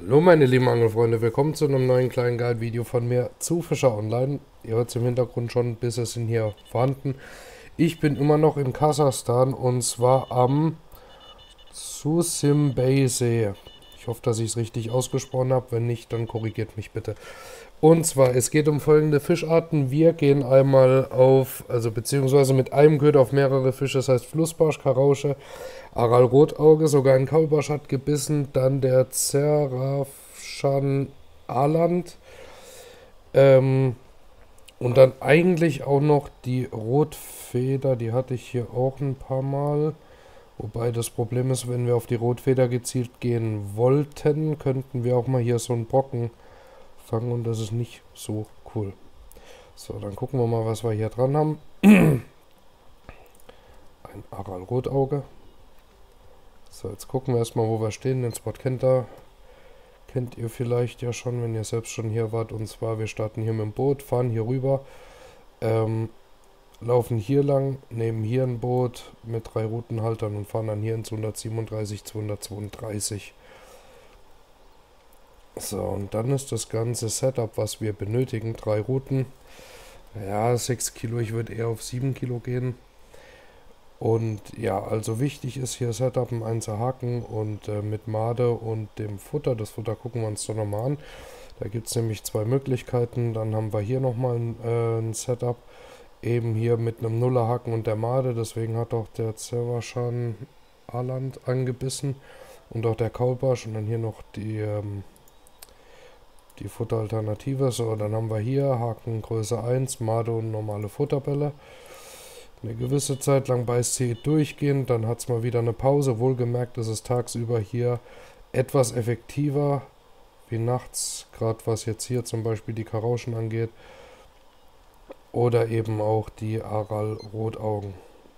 Hallo meine lieben Angelfreunde, willkommen zu einem neuen kleinen Guide-Video von mir zu Fischer Online. Ihr hört es im Hintergrund schon, Bisse sind hier vorhanden. Ich bin immer noch in Kasachstan und zwar am Susimbey-See. Ich hoffe, dass ich es richtig ausgesprochen habe, wenn nicht, dann korrigiert mich bitte. Und zwar, es geht um folgende Fischarten. Wir gehen einmal auf, also beziehungsweise mit einem Köder auf mehrere Fische, das heißt Flussbarsch, Karausche, Aral Rotauge, sogar ein Kaulbarsch hat gebissen, dann der Zerafschan Aland und dann eigentlich auch noch die Rotfeder, die hatte ich hier auch ein paar Mal. Wobei das Problem ist, wenn wir auf die Rotfeder gezielt gehen wollten, könnten wir auch mal hier so einen Brocken fangen und das ist nicht so cool. So, dann gucken wir mal, was wir hier dran haben. Ein Aral Rotauge. So, jetzt gucken wir erstmal, wo wir stehen. Den Spot kennt ihr vielleicht ja schon, wenn ihr selbst schon hier wart. Und zwar, wir starten hier mit dem Boot, fahren hier rüber, laufen hier lang, nehmen hier ein Boot mit 3 Routenhaltern und fahren dann hier ins 137, 232. So, und dann ist das ganze Setup, was wir benötigen, 3 Routen. Ja, 6 Kilo, ich würde eher auf 7 Kilo gehen. Und ja, also wichtig ist hier Setup, ein 1er Haken und mit Made und dem Futter. Das Futter gucken wir uns doch nochmal an. Da gibt es nämlich 2 Möglichkeiten. Dann haben wir hier nochmal ein Setup. Eben hier mit einem Nullerhaken und der Made. Deswegen hat auch der Zerafschan Aland angebissen. Und auch der Kaulbarsch. Und dann hier noch die Futteralternative. So, dann haben wir hier Haken Größe 1, Made und normale Futterbälle. Eine gewisse Zeit lang beißt sie durchgehend, dann hat es mal wieder eine Pause. Wohlgemerkt ist es tagsüber hier etwas effektiver wie nachts, gerade was jetzt hier zum Beispiel die Karauschen angeht. Oder eben auch die Aral Rotaugen.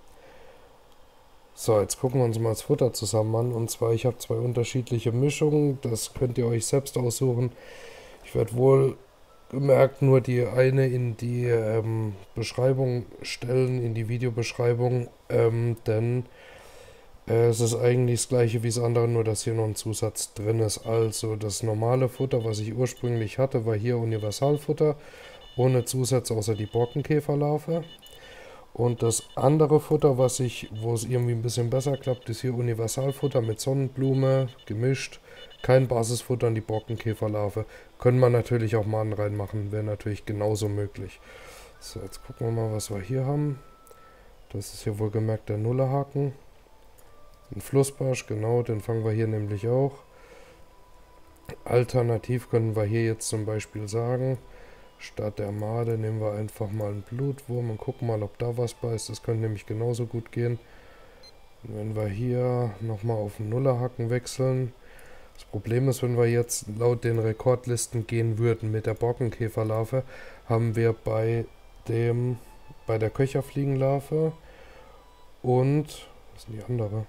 So, jetzt gucken wir uns mal das Futter zusammen an. Und zwar, ich habe 2 unterschiedliche Mischungen. Das könnt ihr euch selbst aussuchen. Ich werde wohl gemerkt nur die eine in die Beschreibung stellen, in die Videobeschreibung, denn es ist eigentlich das gleiche wie das andere, nur dass hier noch ein Zusatz drin ist. Also das normale Futter, was ich ursprünglich hatte, war hier Universalfutter, ohne Zusatz außer die Borkenkäferlarve. Und das andere Futter, wo es irgendwie ein bisschen besser klappt, ist hier Universalfutter mit Sonnenblume, gemischt. Kein Basisfutter an die Borkenkäferlarve. Können wir natürlich auch Mahnen reinmachen, wäre natürlich genauso möglich. So, jetzt gucken wir mal, was wir hier haben. Das ist hier wohlgemerkt der Nullerhaken. Ein Flussbarsch, genau, den fangen wir hier nämlich auch. Alternativ können wir hier jetzt zum Beispiel sagen, statt der Made nehmen wir einfach mal einen Blutwurm und gucken mal, ob da was beißt. Das könnte nämlich genauso gut gehen. Und wenn wir hier nochmal auf den Nullerhaken wechseln. Das Problem ist, wenn wir jetzt laut den Rekordlisten gehen würden mit der Borkenkäferlarve, haben wir bei der Köcherfliegenlarve und, was ist denn die andere? Bin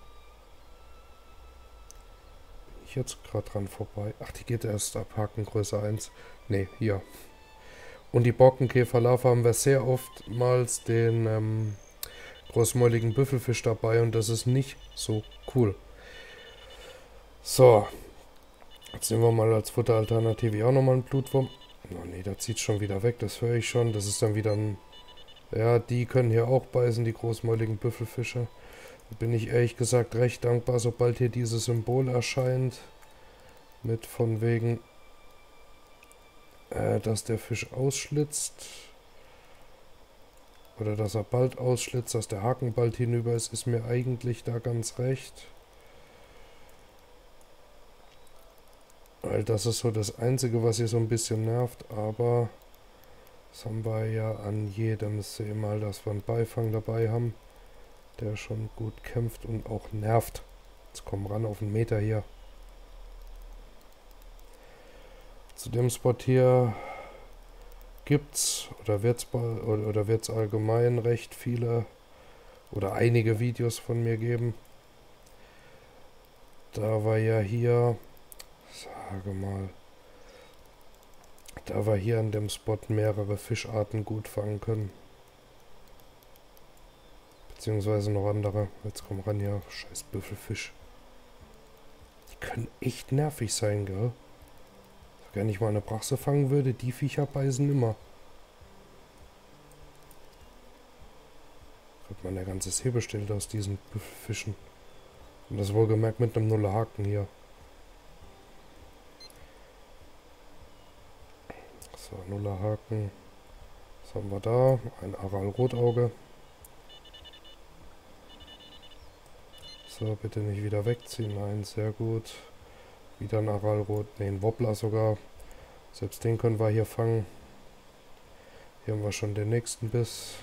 ich jetzt gerade dran vorbei? Ach, die geht erst ab Hakengröße 1. Ne, hier. Und die Borkenkäferlarve haben wir sehr oftmals den großmäuligen Büffelfisch dabei und das ist nicht so cool. So, jetzt nehmen wir mal als Futteralternative auch nochmal einen Blutwurm. Oh ne, da zieht es schon wieder weg, das höre ich schon. Das ist dann wieder ein... Ja, die können hier auch beißen, die großmäuligen Büffelfische. Da bin ich ehrlich gesagt recht dankbar, sobald hier dieses Symbol erscheint. Mit von wegen, dass der Fisch ausschlitzt. Oder dass er bald ausschlitzt, dass der Haken bald hinüber ist mir eigentlich da ganz recht. Weil das ist so das Einzige, was hier so ein bisschen nervt, aber das haben wir ja an jedem See mal, dass wir einen Beifang dabei haben, der schon gut kämpft und auch nervt. Jetzt kommen wir ran auf 1 Meter hier. Zu dem Spot hier gibt's oder wird's allgemein recht viele oder einige Videos von mir geben. Da wir ja hier, sage mal, da wir hier an dem Spot mehrere Fischarten gut fangen können. Beziehungsweise noch andere. Jetzt komm ran hier, scheiß Büffelfisch. können echt nervig sein, gell? Wenn ich mal eine Brachse fangen würde, die Viecher beißen immer. Kriegt man der ganze See bestellt aus diesen Fischen. Und das wohlgemerkt mit einem Nuller-Haken hier. So, Nuller-Haken. Was haben wir da? Ein Aral-Rotauge. So, bitte nicht wieder wegziehen. Nein, sehr gut. Wieder ein Aralrot. Ne, ein Wobbler sogar. Selbst den können wir hier fangen. Hier haben wir schon den nächsten Biss.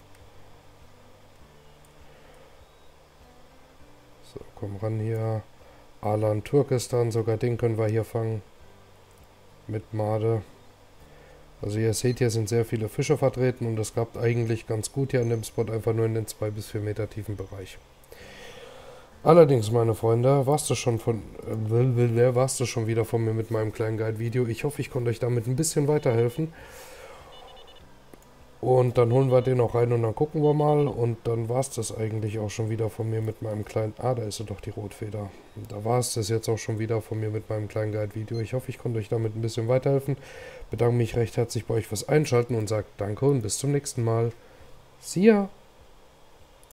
So, komm ran hier. Alan Turkestan, sogar den können wir hier fangen. Mit Made. Also ihr seht, hier sind sehr viele Fische vertreten und es klappt eigentlich ganz gut hier an dem Spot, einfach nur in den 2 bis 4 Meter tiefen Bereich. Allerdings, meine Freunde, war's das schon wieder von mir mit meinem kleinen Guide-Video. Ich hoffe, ich konnte euch damit ein bisschen weiterhelfen. Und dann holen wir den auch rein und dann gucken wir mal. Und dann war es das eigentlich auch schon wieder von mir mit meinem kleinen... Ah, da ist sie doch, die Rotfeder. Da war es das jetzt auch schon wieder von mir mit meinem kleinen Guide-Video. Ich hoffe, ich konnte euch damit ein bisschen weiterhelfen. Bedanke mich recht herzlich bei euch fürs Einschalten und sage danke und bis zum nächsten Mal. See ya!